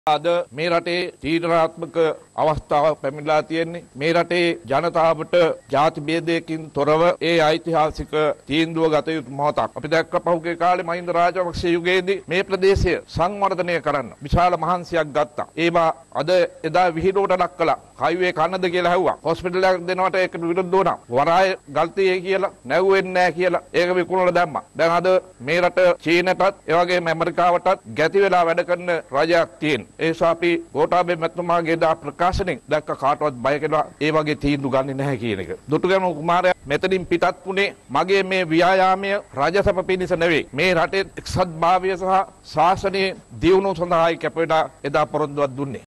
අද මේ රටේ තීරණාත්මක අවස්ථාවක් පැමිණලා තියෙන්නේ. මේ රටේ ජනතාවට ජාති භේදයකින් තොරව ඒ ඓතිහාසික තීන්දුව ගත යුතු මොහොතක්. අපි දැක්ක පහුගිය කාලේ මහින්ද රාජපක්ෂ යුගයේදී මේ ප්‍රදේශය සංවර්ධනය කරන්න විශාල මහන්සියක් ගත්තා. ඒවා අද එදා විහිළුවට ලක් කළා. හයිවේ කන්නද කියලා ඇහුවා. හොස්පිටල් එකක් දෙනවට ඒකට විරුද්ධ වුණා. වරාය ගල්තියේ කියලා නැව්වෙන්නේ නැහැ කියලා ඒක විකුණලා දැම්මා. දැන් අද මේ රට චීනටත් ඒ වගේම ඇමරිකාවටත් ගැති වෙලා වැඩ කරන රජයක් තියෙනවා. ඒ නිසා අපි ගෝඨාභය මැතිතුමාගේ දා ප්‍රකාශනෙන් දැක්ක කාටවත් බය කියලා ඒ වගේ තීන්දුව ගන්නේ නැහැ කියන එක. දුටුගැමුණු කුමාරයා මෙතනින් පිටත් වුණේ මගේ මේ ව්‍යායාමය රජසප පිණිස නෙවෙයි. මේ රටේ එක්සත්භාවය සහ ශාසනයේ දියුණුව සඳහායි කැප වෙලා එදා පොරොන්දුවක් දුන්නේ.